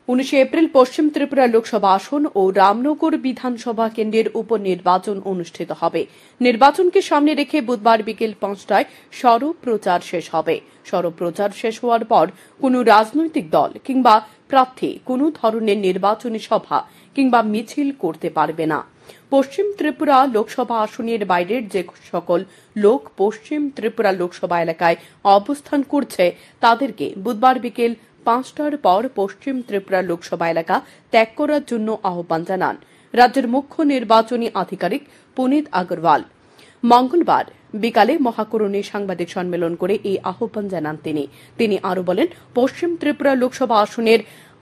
19 April পশ্চিম ত্রিপুরা লোকসভা আসন ও রামনগর বিধানসভা কেন্দ্রের উপনির্বাচন অনুষ্ঠিত হবে। নির্বাচনকে সামনে রেখে বুধবার বিকেল 5টায় সরব প্রচার শেষ হবে। সরব প্রচার শেষ হওয়ার পর কোনো রাজনৈতিক দল কিংবা প্রার্থী কোনো ধরনের নির্বাচনী সভা কিংবা মিছিল করতে পারবে না। পশ্চিম ত্রিপুরা লোকসভা আসনের বাইরের যে সকল লোক পশ্চিম ত্রিপুরা লোকসভা এলাকায় অবস্থান করছে তাদেরকে বুধবার বিকেল 5টার পর পশ্চিম ত্রিপুরা লোকসভা এলাকা ত্যাগ করার জন্য আহ্বান জানান রাজ্যের মুখ্য নির্বাচনী আধিকারিক পুনিত আগরওয়াল। মঙ্গলবার বিকালে মহাকরণে সাংবাদিক সম্মেলন করে এই আহ্বান জানান তিনি আরও বলেন, পশ্চিম ত্রিপুরা লোকসভা আসনের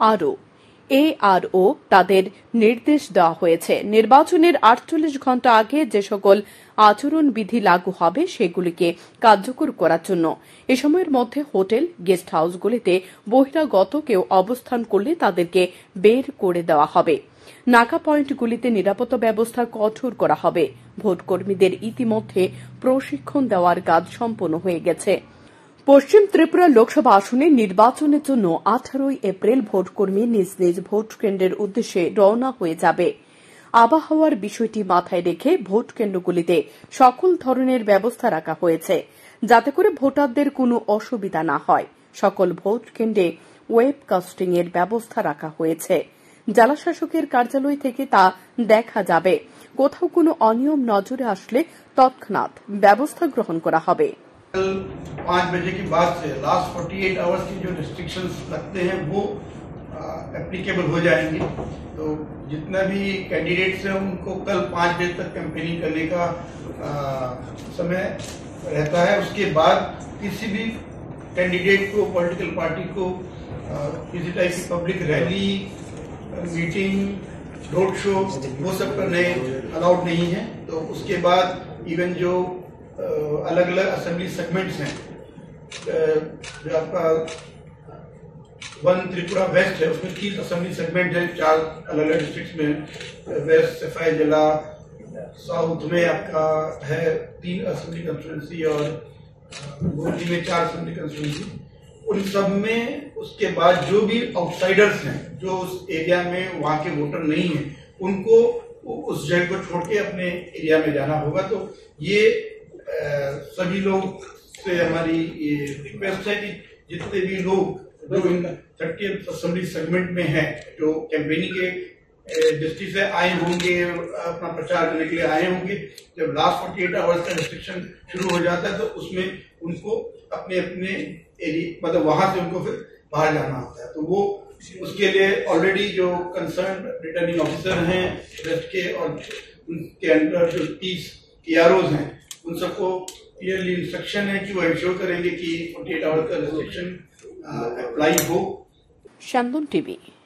ARO তাদের নির্দেশ দেওয়া হয়েছে নির্বাচনের 48 ঘণ্টা আগে যে সকল আচরণবিধি লাগু হবে সেগুলিকে কার্যকর করার জন্য। এ সময়ের মধ্যে হোটেল, গেস্ট হাউসগুলিতে বহিরাগত কেউ অবস্থান করলে তাদেরকে বের করে দেওয়া হবে। নাকা পয়েন্টগুলিতে নিরাপত্তা ব্যবস্থা কঠোর করা হবে। ভোটকর্মীদের ইতিমধ্যে প্রশিক্ষণ দেওয়ার কাজ সম্পন্ন হয়ে গেছে। পশ্চিম ত্রিপুরা লোকসভা আসনে নির্বাচনের জন্য 18 এপ্রিল ভোটকর্মী নিজ নিজ ভোট কেন্দ্রের উদ্দেশ্যে রওনা হয়ে যাবে। আবহাওয়ার বিষয়টি মাথায় রেখে ভোট কেন্দ্রগুলিতে সকল ধরনের ব্যবস্থা রাখা হয়েছে যাতে করে ভোটারদের কোনো অসুবিধা না হয়। সকল ভোট কেন্দ্রে ওয়েবকাস্টিং এর ব্যবস্থা রাখা হয়েছে। জেলা শাসকের কার্যালয় থেকে তা দেখা যাবে। কোথাও কোনো অনিয়ম নজরে আসলে তৎক্ষণাৎ ব্যবস্থা গ্রহণ করা হবে। कल 5 बजे के बाद से लास्ट 48 आवर्स की जो रिस्ट्रिक्शंस लगते हैं वो एप्लीकेबल हो जाएंगे। तो जितना भी कैंडिडेट्स हैं उनको कल 5 बजे तक कैंपेनिंग करने का समय रहता है। उसके बाद किसी भी कैंडिडेट को, पॉलिटिकल पार्टी को किसी टाइप की public rally, meeting, road show वो सब करने अलाउड नहीं है। तो उसके बाद इवन जो अलग अलग असेंबली सेगमेंट्स हैं, जो आपका 1 त्रिपुरा वेस्ट है उसमें 30 असेंबली सेगमेंट है 4 अलग अलग डिस्ट्रिक्ट में। वेस्ट सफाई जिला, साउथ में आपका है 3 असेंबली कंस्टिट्यूंसी और गोंडी में 4 असेंबली कंस्टिट्यूंसी। उन सब में उसके बाद जो भी आउटसाइडर्स हैं, जो उस एरिया में वहां के वोटर नहीं है, उनको उस जगह को छोड़ के अपने एरिया में जाना होगा। तो ये सभी लोग से हमारी ये रिक्वेस्ट है कि जितने भी लोग जो इन 30 असेंबली सेगमेंट में हैं, जो कैंपेनिंग के दृष्टि से आए होंगे, अपना प्रचार करने के लिए आए होंगे, जब लास्ट 48 आवर्स का रिस्ट्रिक्शन शुरू हो जाता है तो उसमें उनको अपने अपने एरिया मतलब वहां से उनको फिर बाहर जाना होता है। तो वो उसके लिए ऑलरेडी जो कंसर्न रिटर्निंग ऑफिसर हैं वेस्ट के और उनके अंडर जो 30 AROs हैं उन सबको क्लियरली इंस्ट्रक्शन है कि वो इंश्योर करेंगे कि 48 आवर्स का रिस्ट्रिक्शन अप्लाई हो। शांदन टीवी।